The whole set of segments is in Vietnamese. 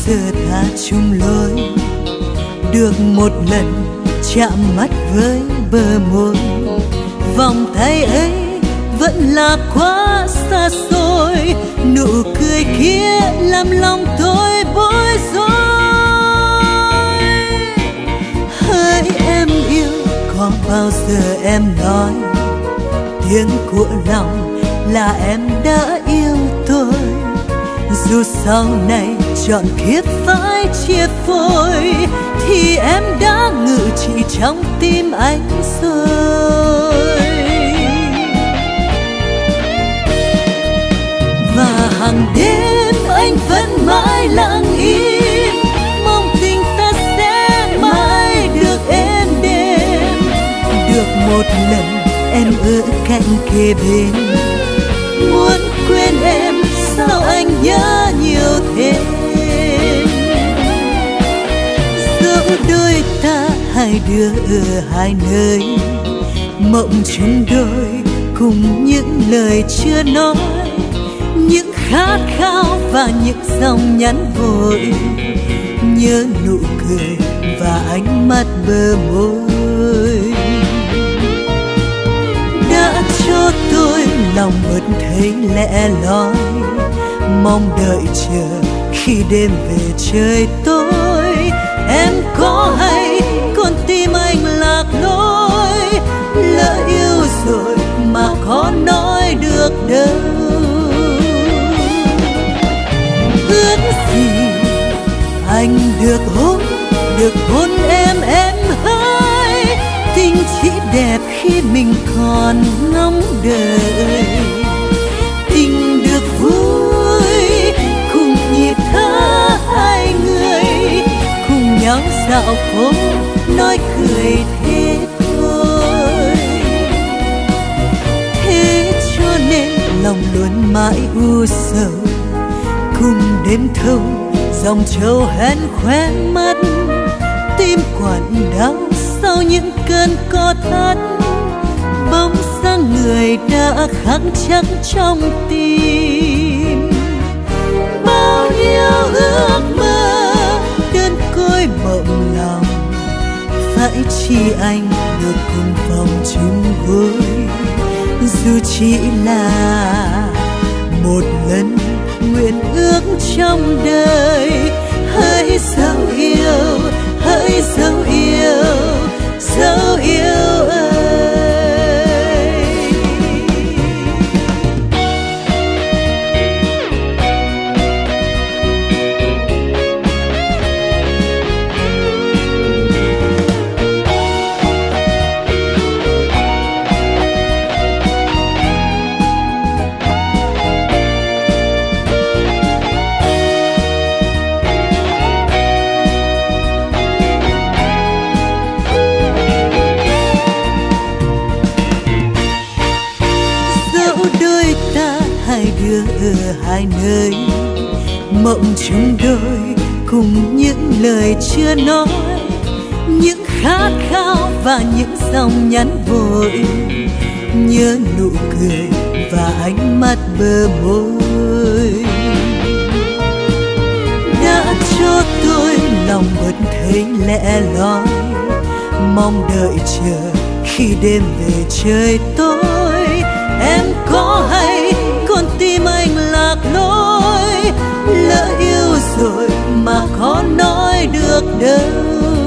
giờ ta chung lối, được một lần chạm mắt với bờ môi. Vòng tay ấy vẫn là quá xa xôi, nụ cười kia làm lòng tôi bối rối. Hỡi em yêu, có bao giờ em nói tiếng của lòng là em đã yêu tôi? Dù sau này chọn kiếp phải chia phôi, thì em đã ngự trị trong tim anh rồi. Và hàng đêm anh vẫn mãi lặng im, mong tình ta sẽ mãi được êm đềm. Được một lần em ở cạnh kề bên, muốn quên em sao anh nhớ nhiều thêm. Dẫu đôi ta hai đứa ở hai nơi, mộng chung đôi cùng những lời chưa nói, những khát khao và những dòng nhắn vội, nhớ nụ cười và ánh mắt bờ môi. Đã cho tôi lòng bật thấy lẻ loi, mong đợi chờ khi đêm về trời tối. Em có hay con tim anh lạc lối, lỡ yêu rồi mà có nói được đâu. Ước gì anh được hôn em hỡi. Tình chỉ đẹp khi mình còn ngóng đợi, tình được vui cùng nhịp thở hai người, cùng nhau dạo phố nói cười thế thôi. Thế cho nên lòng luôn mãi u sầu, cùng đêm thâu dòng trầu hẹn khóe mắt, tim quặn đau sau những cơn co thắt. Bóng dáng người đã khắc chắc trong tim, bao nhiêu ước mơ đơn côi mộng lòng. Phải chi anh được cùng phòng chung gối, dù chỉ là một lần nguyện ước trong đời. Hỡi dấu yêu, hỡi dấu yêu, dấu yêu ơi. Ở hai nơi, mộng chung đôi cùng những lời chưa nói, những khát khao và những dòng nhắn vội, nhớ nụ cười và ánh mắt bờ môi. Đã cho tôi lòng bật thấy lẻ loi, mong đợi chờ khi đêm về trời tối. Em có hay con tim anh lạc lối, lỡ yêu rồi mà có nói được đâu.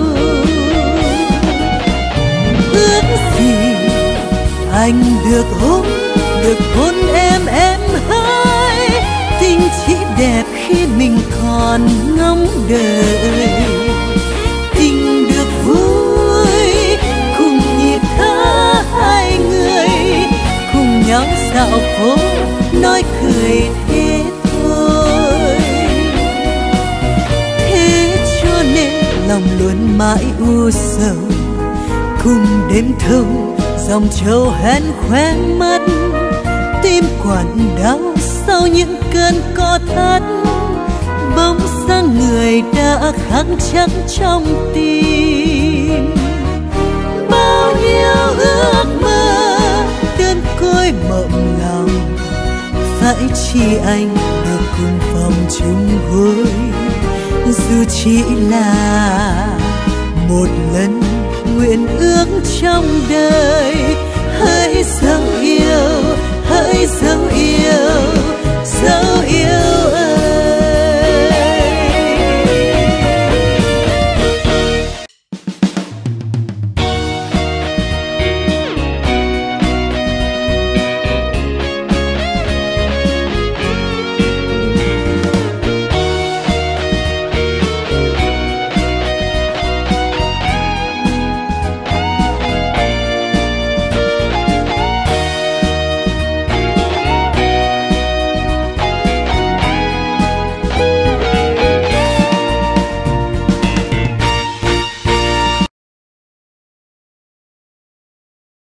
Ước gì anh được hôn em hỡi. Tình chỉ đẹp khi mình còn ngóng đợi, tình được vui cùng nhịp thở hai người, cùng nhau dạo phố nói cười thế thôi. Thế cho nên lòng luôn mãi u sầu, cùng đêm thâu dòng trầu hẹn khóe mắt, tim quặn đau sau những cơn co thắt. Bóng dáng người đã khắc chắc trong tim, bao nhiêu ước mơ đơn côi mộng lòng. Phải chi anh được cùng phòng chung gối, dù chỉ là một lần nguyện ước trong đời. Hãy dấu yêu, hãy dấu yêu, dấu